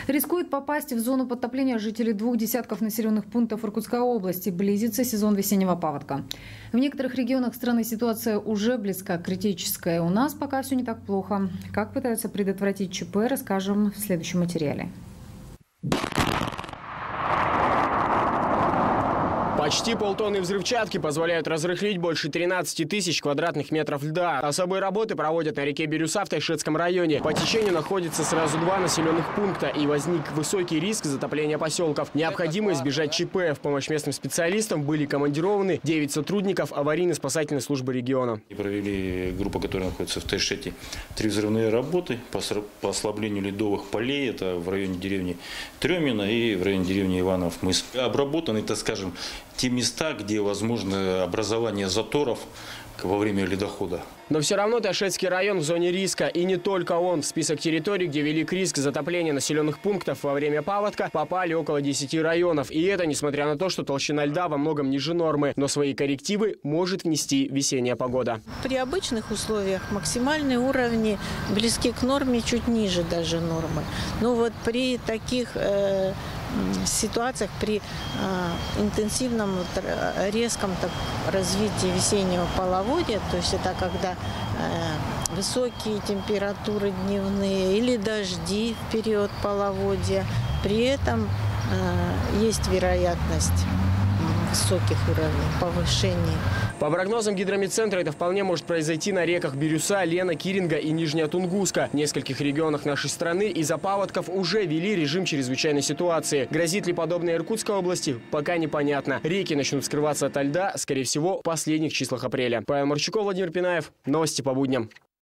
Рискуют попасть в зону подтопления жители 2 десятков населенных пунктов Иркутской области. Близится сезон весеннего паводка. В некоторых регионах страны ситуация уже близка к критической. У нас пока все не так плохо. Как пытаются предотвратить ЧП, расскажем в следующем материале. Почти полтонны взрывчатки позволяют разрыхлить больше 13 тысяч квадратных метров льда. Особые работы проводят на реке Бирюса в Тайшетском районе. По течению находится сразу 2 населенных пункта, и возник высокий риск затопления поселков. Необходимо избежать ЧП. В помощь местным специалистам были командированы 9 сотрудников аварийно-спасательной службы региона. Провели группа, которая находится в Тайшете, 3 взрывные работы по ослаблению ледовых полей. Это в районе деревни Тремина и в районе деревни Иванов-Мыс. Обработаны, так скажем, те места, где возможно образование заторов во время ледохода. Но все равно Тайшетский район в зоне риска. И не только он. В список территорий, где велик риск затопления населенных пунктов во время паводка, попали около 10 районов. И это несмотря на то, что толщина льда во многом ниже нормы. Но свои коррективы может внести весенняя погода. При обычных условиях максимальные уровни близки к норме, чуть ниже даже нормы. Но вот при таких ситуациях, при интенсивном, резком развитии весеннего половодья, то есть это когда высокие температуры дневные или дожди в период половодья, при этом есть вероятность высоких уровней повышения. По прогнозам гидромедцентра, это вполне может произойти на реках Бирюса, Лена, Киринга и Нижняя Тунгуска. В нескольких регионах нашей страны из-за паводков уже ввели режим чрезвычайной ситуации. Грозит ли подобное Иркутской области, пока непонятно. Реки начнут скрываться ото льда, скорее всего, в последних числах апреля. Павел Марчуков, Владимир Пинаев. Новости по будням.